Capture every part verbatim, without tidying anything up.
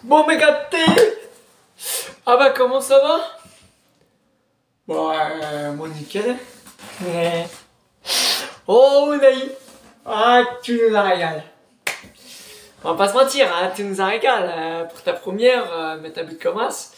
Bon, mes gâtés. Ah bah, comment ça va? Bon, euh, bon, nickel. Ouais. Oh, Ounaï. Ah, tu nous as régalé. On va pas se mentir, hein, tu nous as régalé. Euh, pour ta première, euh, mettre un but comme as.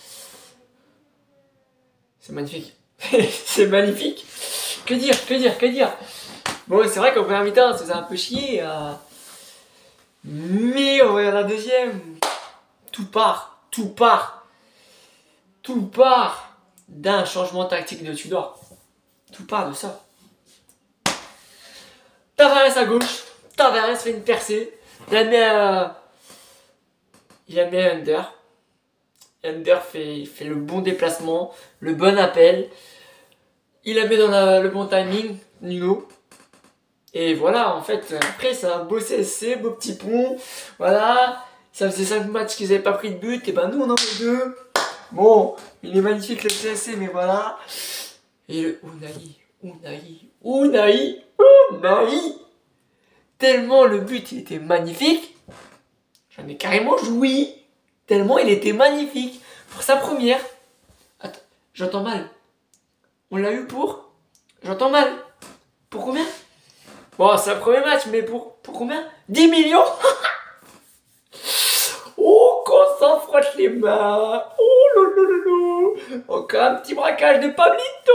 C'est magnifique. C'est magnifique. Que dire, que dire, que dire. Bon, c'est vrai qu'en première mi-temps, ça faisait un peu chier. Euh... Mais on va la deuxième. Tout part, tout part. Tout part d'un changement tactique de Tudor. Tout part de ça. Tavares à gauche. Tavares fait une percée. Il a mis un... Il a mis un under. Under fait, fait le bon déplacement, le bon appel. Il a mis dans la, le bon timing, Nuno. Et voilà, en fait, après, c'est un beau C S C, beau petit pont. Voilà, ça faisait cinq matchs qu'ils n'avaient pas pris de but. Et ben nous, on en fait deux. Bon, il est magnifique le C S C, mais voilà. Et le Ounaï, Ounaï, Ounaï, Ounaï. Tellement le but, il était magnifique. J'en ai carrément joui. Tellement il était magnifique. Pour sa première. Attends, j'entends mal. On l'a eu pour... J'entends mal. Pour combien? Bon, c'est un premier match, mais pour, pour combien? dix millions. Oh, qu'on s'en frotte les mains. Oh, lolo. Encore un petit braquage de Pablito.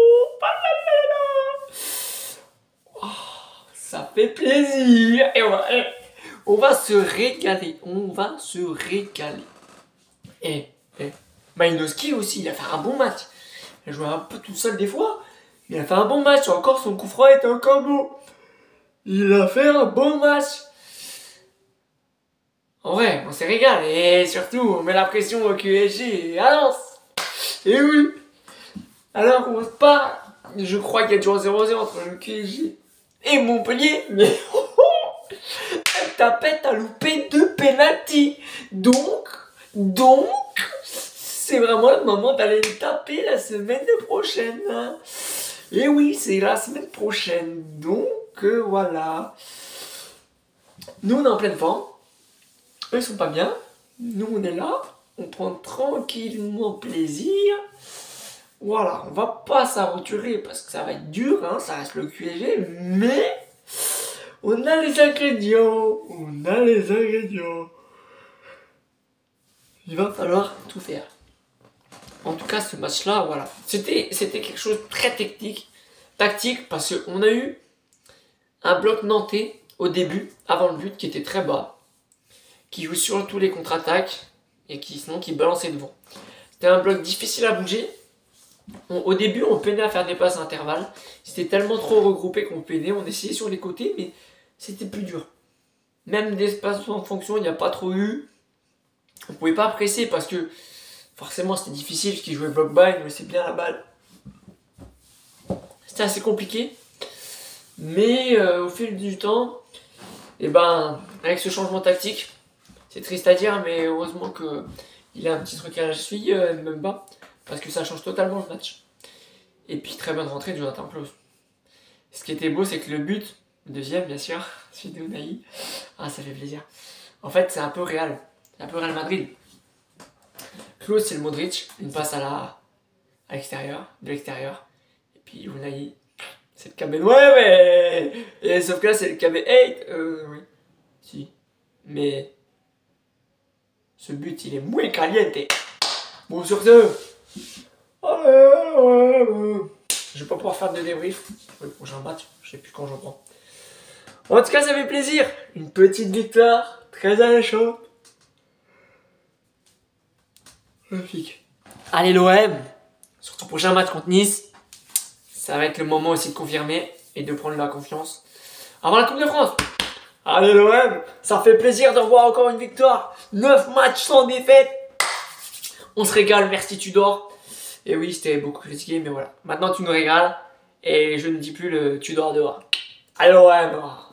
Oh, ça fait plaisir. Et on va, on va se régaler. On va se régaler. Et, et Malinowski aussi, il a fait un bon match. Il a joué un peu tout seul des fois. Mais il a fait un bon match. Encore, son coup franc était encore beau. Il a fait un bon match. En vrai, on s'est régalé. Et surtout, on met la pression au Q S G et à Lens. Et oui. Alors, on se part. Je crois qu'il y a toujours zéro zéro entre le Q S G et Montpellier. Mais oh, oh, Tapette a loupé deux pénaltys. Donc, donc, c'est vraiment le moment d'aller le taper la semaine prochaine. Et oui, c'est la semaine prochaine. Donc, euh, voilà. Nous, on est en pleine forme. Eux, ils sont pas bien. Nous, on est là. On prend tranquillement plaisir. Voilà, on va pas s'aventurer parce que ça va être dur, hein, ça reste le Q S G, mais on a les ingrédients. On a les ingrédients. Il va falloir tout faire. En tout cas, ce match-là, voilà. C'était, c'était quelque chose de très technique, tactique, parce qu'on a eu un bloc nantais au début, avant le but, qui était très bas, qui joue sur tous les contre-attaques, et qui sinon qui balançait devant. C'était un bloc difficile à bouger. On, au début, on peinait à faire des passes à intervalles. C'était tellement trop regroupé qu'on peinait. On essayait sur les côtés, mais c'était plus dur. Même d'espace en fonction, il n'y a pas trop eu. On pouvait pas presser parce que forcément c'était difficile parce qu'ils jouaient block by, mais c'est bien la balle. C'était assez compliqué. Mais euh, au fil du temps, et ben, avec ce changement tactique, c'est triste à dire, mais heureusement qu'il a un petit truc à la cheville, euh, même pas, parce que ça change totalement le match. Et puis très bonne rentrée de Jonathan Klaus. Ce qui était beau, c'est que le but, le deuxième bien sûr, celui de Ounaï, ah ça fait plaisir. En fait, c'est un peu Real. C'est un peu Real Madrid. Klaus, c'est le Modric, une passe à la à l'extérieur, de l'extérieur. Et puis Ounaï, c'est le K B. Ouais, mais. Et sauf que là, c'est le K B huit. Euh, oui. Si. Mais. Ce but, il est muy caliente. Bon, sur ce. Allez, ouais, ouais. Je vais pas pouvoir faire de débrief. Le prochain match, je sais plus quand j'en prends. En tout cas, ça fait plaisir. Une petite victoire, très alléchante. Magnifique. Allez l'O M, sur ton prochain match contre Nice, ça va être le moment aussi de confirmer et de prendre la confiance avant la Coupe de France. Allez l'O M, ça fait plaisir de revoir encore une victoire. neuf matchs sans défaite. On se régale, merci Tudor. Et oui, c'était beaucoup critiqué, mais voilà. Maintenant tu nous régales et je ne dis plus le Tudor dehors. Allez l'O M.